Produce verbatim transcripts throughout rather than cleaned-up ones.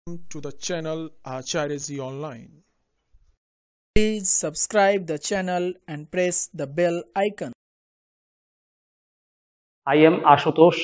Welcome to the channel Acharya Online. Please subscribe the channel and press the bell icon. I am Ashutosh,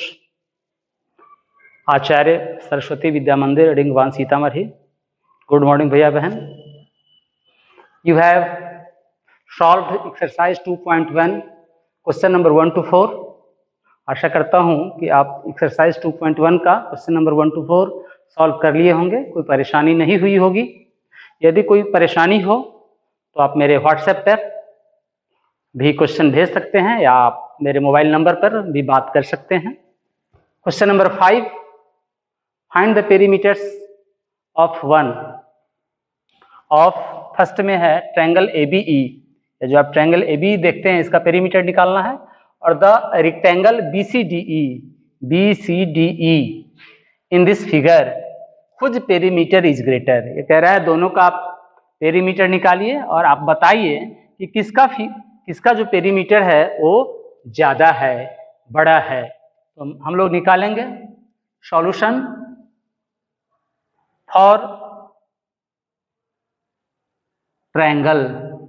Acharya Saraswati Vidya Mandir, Ring one Sitamarhi. Good morning, Bhaiya Bahan. You have solved exercise two point one, question number one to four. आशा करता हूं कि आप exercise two point one का question number one two four solve कर लिए होंगे, कोई परेशानी नहीं हुई होगी। यदि कोई परेशानी हो तो आप मेरे व्हाट्सएप पर भी क्वेश्चन भेज सकते हैं या आप मेरे मोबाइल नंबर पर भी बात कर सकते हैं। Question number five, find the perimeters of one of first में है ट्रायंगल ए बी ई। जो आप ट्रायंगल ए बी देखते हैं इसका पेरीमीटर निकालना है, और the rectangle B C D E B C D E in this figure कुछ पेरीमीटर इज ग्रेटर। ये कह रहा है दोनों का आप पेरीमीटर निकालिए और आप बताइए कि किसका किसका जो पेरीमीटर है वो ज्यादा है, बड़ा है। तो हम लोग निकालेंगे solution for triangle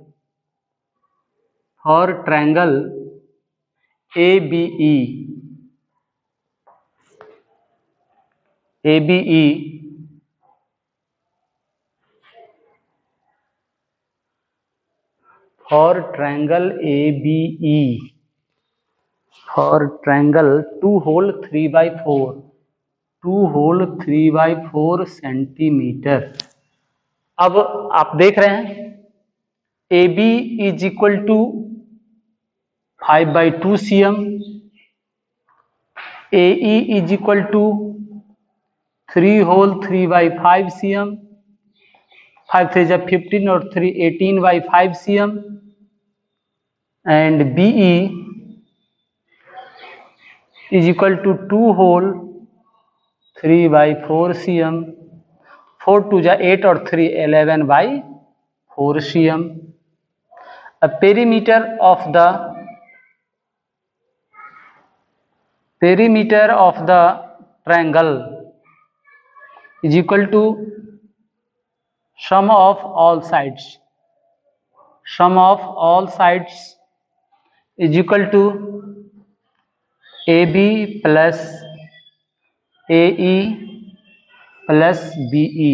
for triangle A B E A B E for triangle A B E for triangle two whole three by four two whole three by four centimeter. अब आप देख रहे हैं A B is equal to five by two C M, A E is equal to three whole three by five C M, five three जब fifteen और three eighteen by five C M, and B E is equal to two whole three by four C M, four two जा eight और three eleven by four C M. A perimeter of the perimeter of the triangle is equal to sum of all sides. Sum of all sides is equal to A B plus A E plus B E.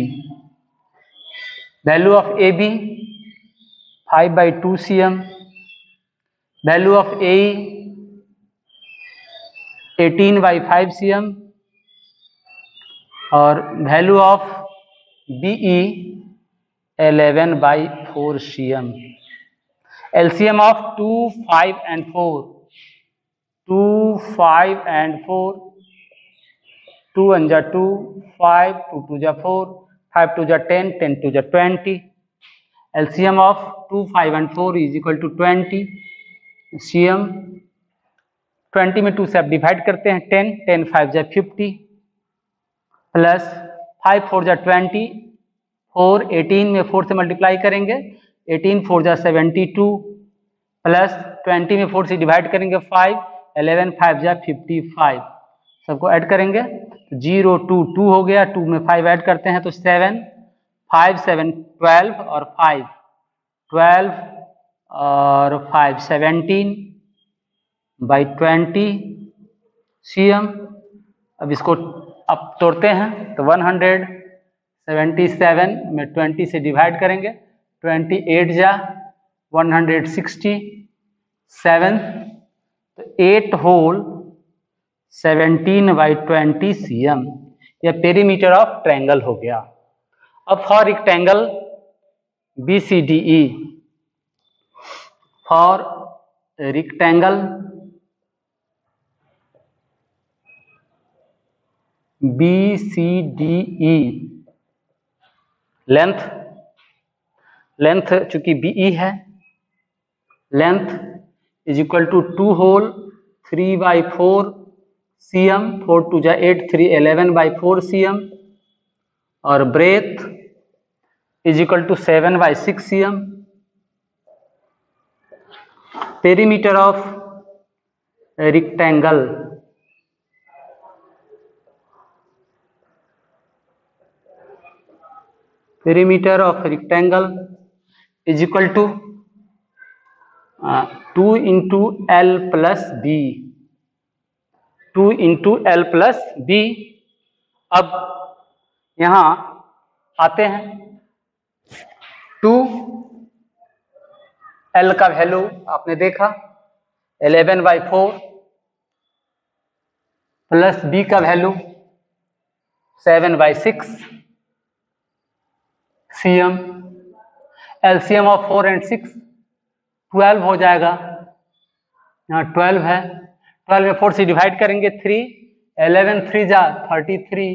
Value of A B five by two C M, value of A eighteen by five C M, और value of B E eleven by four C M. LCM of two five and four two five and four, two one जा two, five two two जा four, five two जा ten, ten two जा twenty. LCM of two five and four is equal to twenty C M. Twenty में two से आप divide करते हैं ten, ten five जा फिफ्टी, प्लस फाइव फोर जा ट्वेंटी, फोर एटीन में फोर से मल्टीप्लाई करेंगे, एटीन फोर जा सेवेंटी टू, प्लस ट्वेंटी में फोर से डिवाइड करेंगे फाइव, एलेवन फाइव जा फिफ्टी फाइव। सबको ऐड करेंगे तो जीरो टू टू हो गया, टू में फाइव ऐड करते हैं तो सेवन, फाइव सेवन ट्वेल्व, और फाइव ट्वेल्व, और five seventeen by twenty C M. अब इसको अब तोड़ते हैं तो वन हंड्रेड सेवेंटी सेवन में ट्वेंटी से डिवाइड करेंगे, ट्वेंटी एट जा वन हंड्रेड सिक्सटी सेवन, तो eight whole seventeen by twenty C M. यह पेरीमीटर ऑफ ट्रायंगल हो गया। अब for rectangle B C D E, for rectangle B C D E, length length चूंकि B E है, length is equal to two whole three by four C M, four two जा eight, three eleven by four C M, और breadth is equal to seven by six C M. Perimeter of rectangle perimeter of rectangle is equal to uh, two into L plus B, two into L plus B. अब यहां आते हैं, to L का value आपने देखा eleven by four plus B का value seven by six C M. LCM of four and six twelve हो जाएगा, यहाँ ट्वेल्व है, ट्वेल्व में फोर से डिवाइड करेंगे थ्री, इलेवन थ्री जा थर्टी थ्री,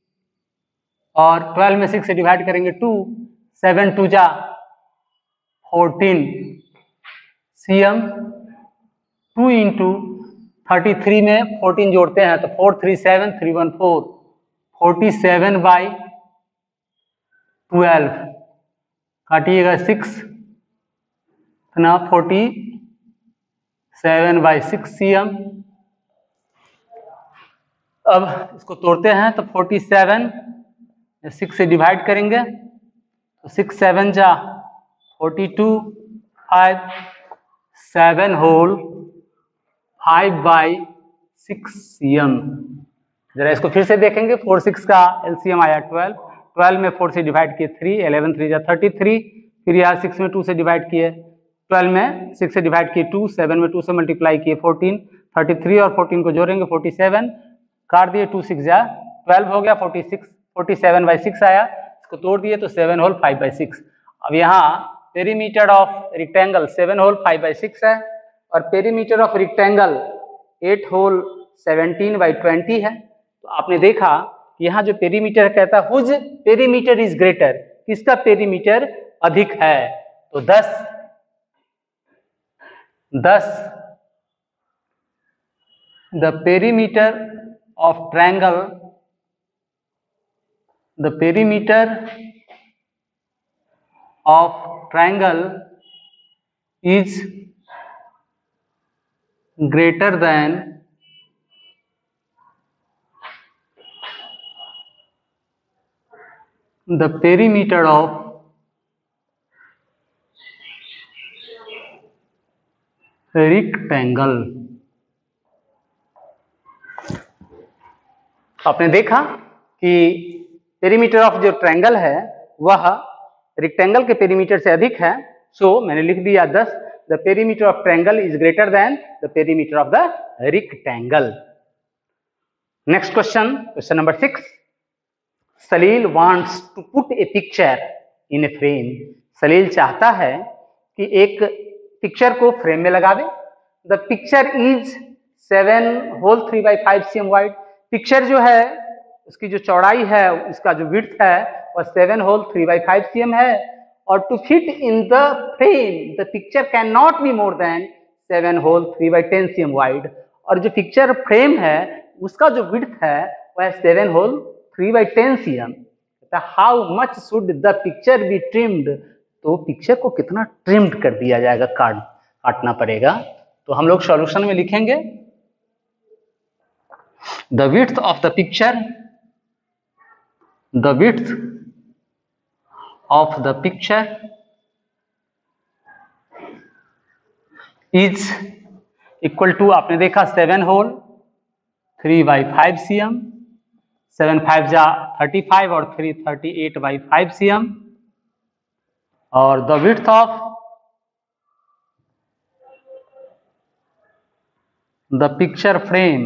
और ट्वेल्व में सिक्स से डिवाइड करेंगे टू, सेवन टू जा fourteen C M. Two into thirty three में फोर्टीन जोड़ते हैं तो four three seven three one four, forty seven by twelve, काटिएगा सिक्स ना, forty seven by six C M. अब इसको तोड़ते हैं तो फोर्टी सेवन सिक्स से डिवाइड करेंगे तो सिक्स सेवन जा forty two, five seven whole five by six C M. जरा इसको फिर से देखेंगे, फोर सिक्स का एलसीएम आया ट्वेल्व, ट्वेल्व में फोर से डिवाइड किए थ्री, इलेवन थ्री जा थर्टी थ्री, फिर यहाँ सिक्स में टू से डिवाइड किए, ट्वेल्व में सिक्स से डिवाइड किए टू, सेवन में टू से मल्टीप्लाई किए फोर्टीन, थर्टी थ्री और फोर्टीन को जोड़ेंगे फोर्टी सेवन, काट दिए टू सिक्स जा ट्वेल्व हो गया, forty six forty seven by six आया, इसको तोड़ दिए तो seven whole five by six. अब यहाँ perimeter of rectangle seven whole five by six है और perimeter of rectangle eight whole seventeen by twenty है। तो आपने देखा कि यहाँ जो पेरीमीटर कहता है हुज पेरीमीटर इज ग्रेटर, किसका पेरीमीटर अधिक है, तो thus thus the perimeter of triangle the perimeter of triangle is greater than the perimeter of rectangle. आपने देखा कि पेरीमीटर ऑफ जो ट्रायंगल है वह रेक्टेंगल के पेरीमीटर से अधिक है, सो मैंने लिख दिया thus, the perimeter of triangle is greater than the perimeter of the rectangle. Next question, question number six, Salil wants to put a picture in a frame. Salil चाहता है कि एक पिक्चर को फ्रेम में लगा दे। The picture is seven whole three by five C M wide. Picture जो है उसकी जो चौड़ाई है, इसका जो विड्थ है वह seven whole three by five C M है, और to fit in the frame the picture can not be more than seven whole three by ten C M wide. और जो पिक्चर फ्रेम है उसका जो विड्थ है वह seven whole three by ten C M. How much should the picture be trimmed, तो picture को कितना ट्रिम्ड कर दिया जाएगा, काट काटना पड़ेगा। तो हम लोग सॉल्यूशन में लिखेंगे the width of the picture the width of the picture is equal to, आपने देखा seven whole three by five C M, seven five जा थर्टी फाइव और three thirty eight by five C M, और the width of the picture frame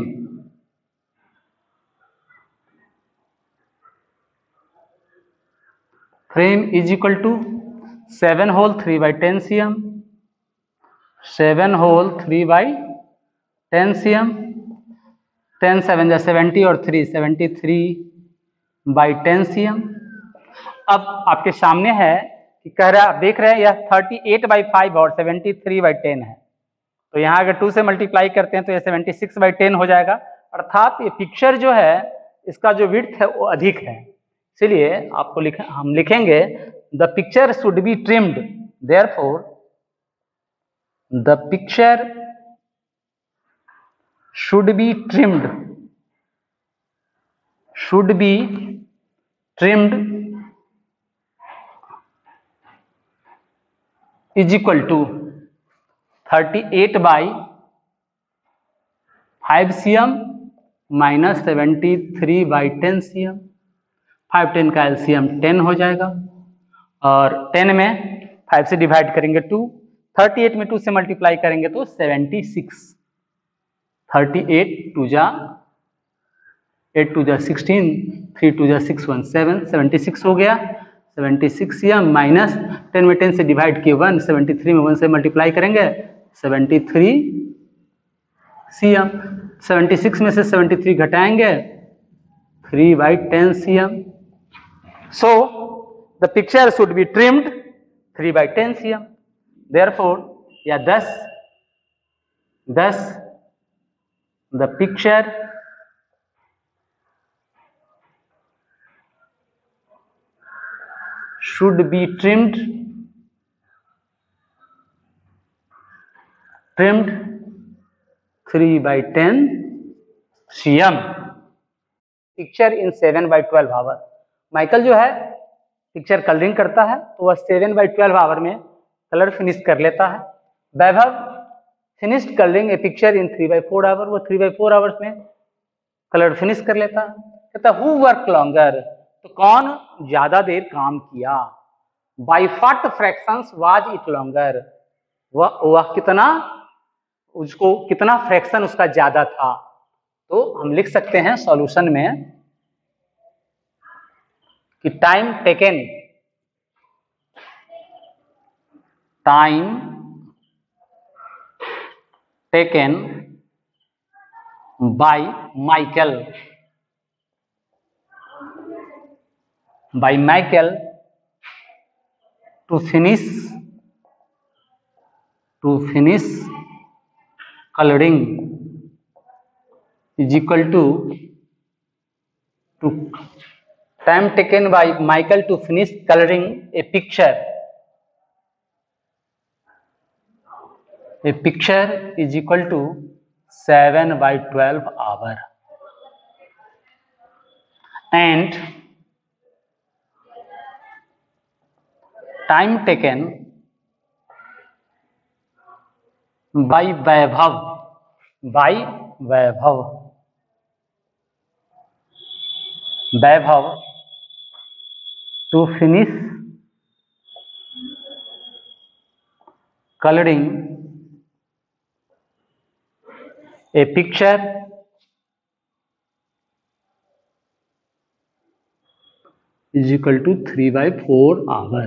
frame is equal to seven whole three by ten C M, seven whole three by ten C M, ten seven जा seventy और three seventy three by ten C M. अब आपके सामने है कि कह रहा, आप देख रहे हैं यह थर्टी एट बाई फाइव और सेवेंटी थ्री बाई टेन है, तो यहाँ अगर टू से मल्टीप्लाई करते हैं तो यह सेवेंटी सिक्स बाई टेन हो जाएगा, अर्थात ये पिक्चर जो है इसका जो विड्थ है वो अधिक है। इसलिए आपको लिख हम लिखेंगे the picture should be trimmed, therefore the picture should be trimmed should be trimmed is equal to thirty eight by five C M minus seventy three by ten C M. Five ten का LCM ten हो जाएगा और ten में five से divide करेंगे two, thirty eight में two से multiply करेंगे तो seventy six. Thirty eight two जा एट टू जा सिक्सटीन, थ्री टू जा six, one seven, seventy six हो गया। Seventy six CM minus ten में टेन से डिवाइड किए वन, सेवेंटी थ्री में वन से मल्टीप्लाई करेंगे seventy three CM. Seventy six में से सेवेंटी थ्री घटाएंगे three by ten CM. So the picture should be trimmed three by ten cm. Therefore, yeah, thus, thus the picture should be trimmed, trimmed three by ten cm. Picture in seven by twelve hour. Michael जो है picture colouring करता है तो वह seven by twelve hour में colour finish कर लेता है। Vaibhav finished colouring a picture in three by four hour, वो थ्री बाई फोर आवर्स में कलर फिनिश कर लेता है। कहता हु वर्क लॉन्गर, तो कौन ज्यादा देर काम किया। By what fractions was it longer, वह वह कितना, उसको कितना फ्रैक्शन उसका ज्यादा था। तो हम लिख सकते हैं सॉल्यूशन में कि time taken, time taken by Michael, by Michael to finish, to finish colouring is equal to to time taken by Michael to finish coloring a picture, a picture is equal to seven by twelve hour, and time taken by Vaibhav, by Vaibhav, Vaibhav to finish coloring a picture is equal to three by four hour.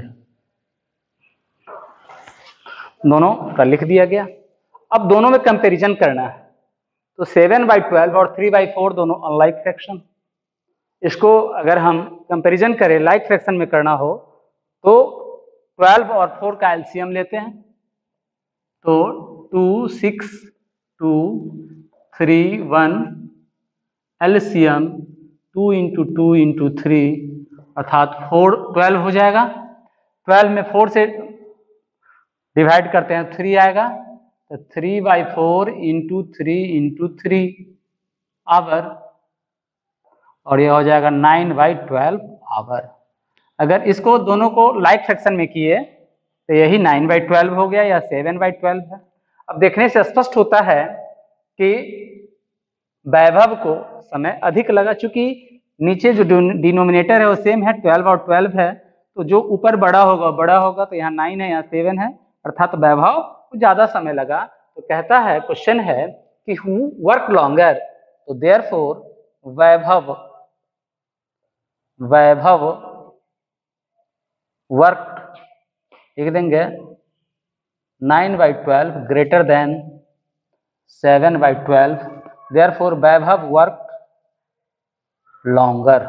दोनों का लिख दिया गया। अब दोनों में comparison करना है तो सेवन बाई ट्वेल्व और थ्री बाई फोर दोनों अनलाइक फ्रैक्शन। इसको अगर हम कंपैरिजन करें लाइक फ्रैक्शन में करना हो तो ट्वेल्व और फोर का एलसीएम लेते हैं तो two six two three one, LCM two into two into three अर्थात फोर ट्वेल्व हो जाएगा। ट्वेल्व में फोर से डिवाइड करते हैं थ्री आएगा तो three by four into three into three hour, और यह हो जाएगा नाइन बाई ट्वेल्व आवर। अगर इसको दोनों को लाइक फ्रैक्शन में किए तो यही नाइन बाई ट्वेल्व हो गया या सेवन बाई ट्वेल्व है। अब देखने से स्पष्ट होता है कि वैभव को समय अधिक लगा, चूंकि नीचे जो डिनोमिनेटर है वो सेम है, ट्वेल्व और ट्वेल्व है, तो जो ऊपर बड़ा होगा बड़ा होगा, तो यहाँ नाइन है यहाँ सेवन है, अर्थात वैभव को ज्यादा समय लगा। तो कहता है क्वेश्चन है कि हु वर्क लॉन्गर, तो देयरफॉर वैभव वैभव वर्क लिख देंगे nine by twelve greater than seven by twelve, therefore Vaibhav work longer.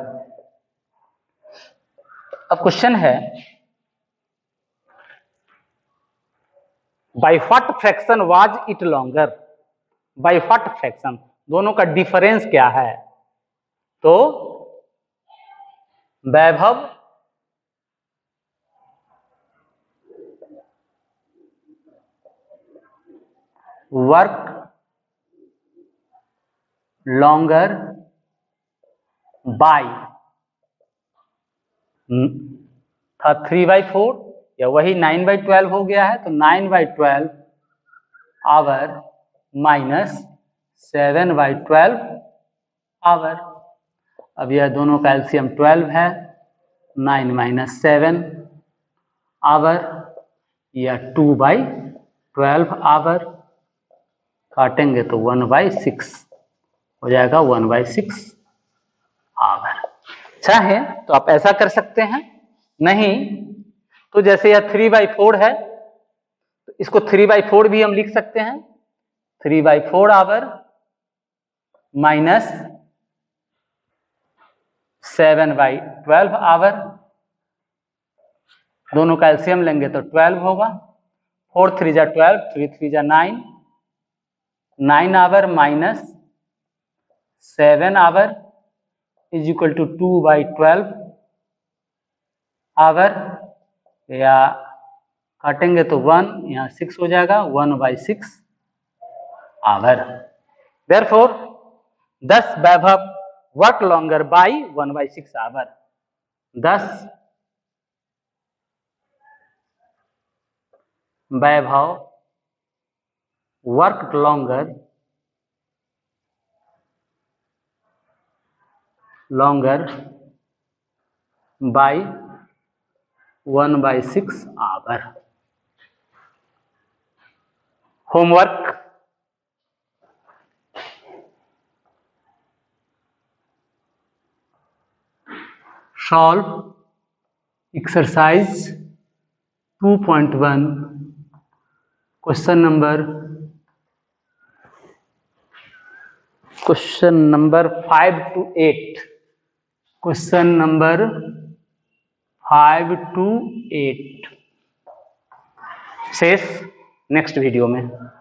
अब क्वेश्चन है by what fraction was it longer, by what fraction, दोनों का डिफरेंस क्या है। तो वैभव वर्क लॉन्गर बाई था थ्री बाई फोर या वही नाइन बाई ट्वेल्व हो गया है, तो nine by twelve hour minus seven by twelve our. अब यह दोनों का एलसीएम ट्वेल्व है, नाइन माइनस सेवन आवर या टू बाई ट्वेल्व आवर। काटेंगे तो वन बाई सिक्स हो जाएगा, वन बाई सिक्स आवर। चाहे तो आप ऐसा कर सकते हैं, नहीं तो जैसे यह थ्री बाई फोर है तो इसको थ्री बाई फोर भी हम लिख सकते हैं, three by four hour minus seven by twelve hour. दोनों का एलसीएम लेंगे तो ट्वेल्व होगा, फोर थ्री जा ट्वेल्व, थ्री थ्री जा nine, nine hour minus seven hour is equal to two by twelve hour, या काटेंगे तो वन, यहाँ सिक्स हो जाएगा, one by six hour. Therefore thus Vaibhav work longer by one by six hour. Thus Vaibhav work longer longer by one by six hour. Homework, solve exercise two point one, question number question number five two eight, question number five two eight शेष next video में।